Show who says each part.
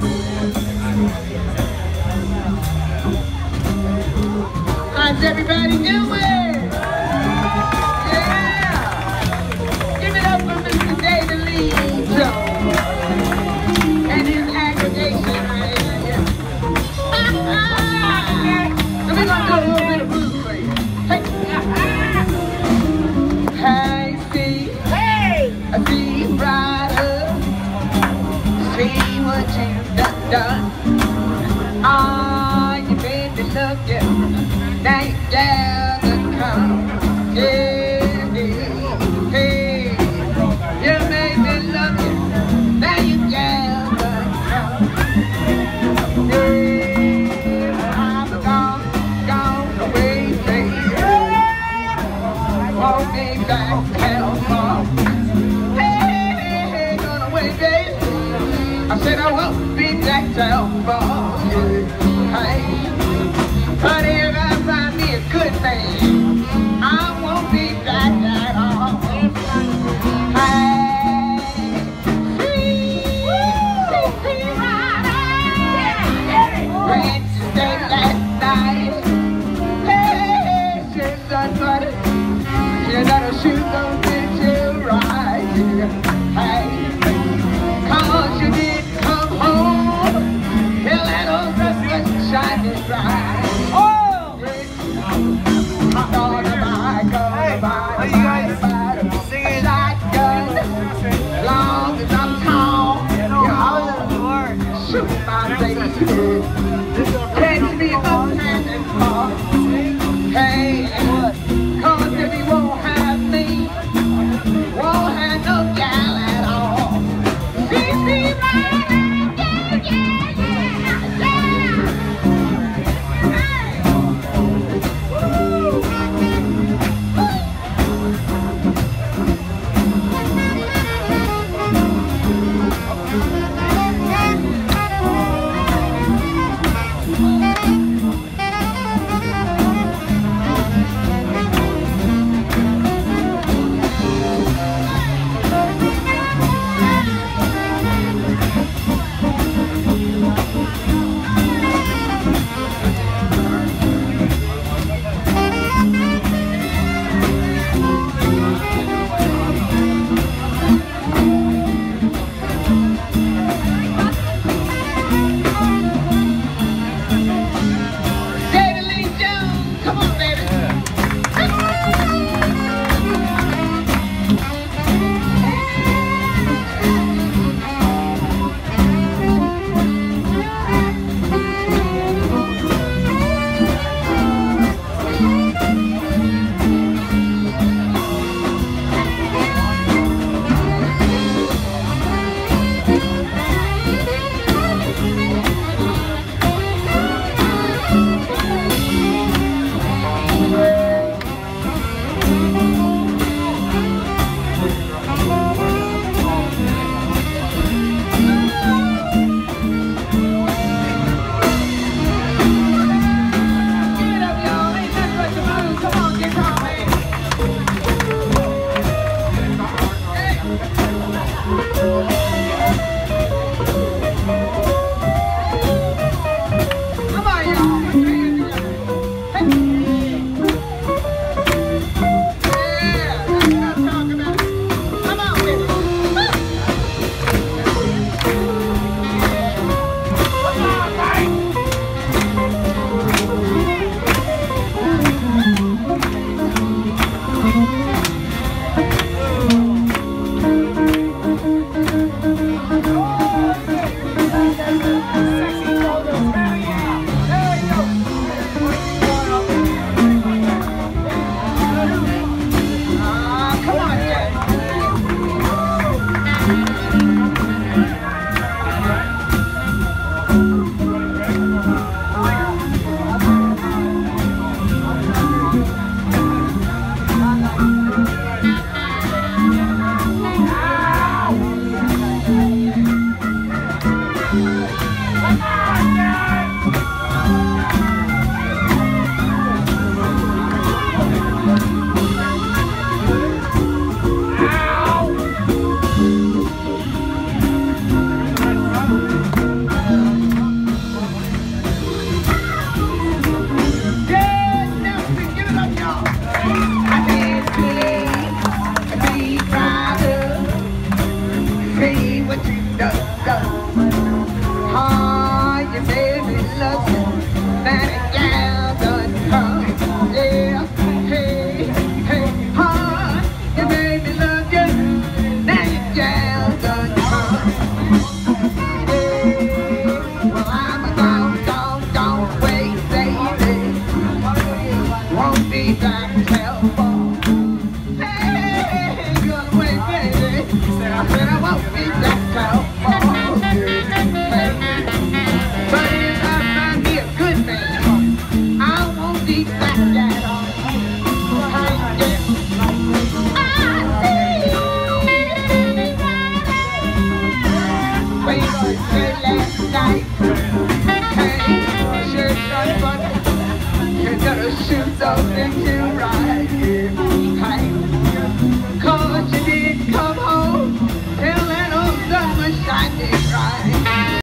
Speaker 1: How's everybody doing? Yeah! Give it up for Mr. David Lee Jones and his aggregation right here. So we're gonna do a little bit of blues for you. Hey, Steve. Hey! I see you brought up. See what you've done. Oh, you made me look, yeah. Now you gotta come. Yeah, yeah, hey. You made me love you. Now you gotta come. Yeah, I'm gone away, baby. Won't be back hell for. Hey, gone away, baby. I said I won't be back hell for. Hey, but if I find me a good man, I won't be back at all. Hey, see, rider, went to stay last night. Hey, she's done funny. You know the shoes don't fit you right. Hey, 'cause you didn't come home. Hell, that old dress was shining bright. Oh! I'm gonna buy a shotgun. Long as I'm tall, shoot my baby. Catch me up and fall. Hey, 'cause if you won't have me, won't have no gal at all. See, right? night. Hey, shoot something, you gotta shoot something too.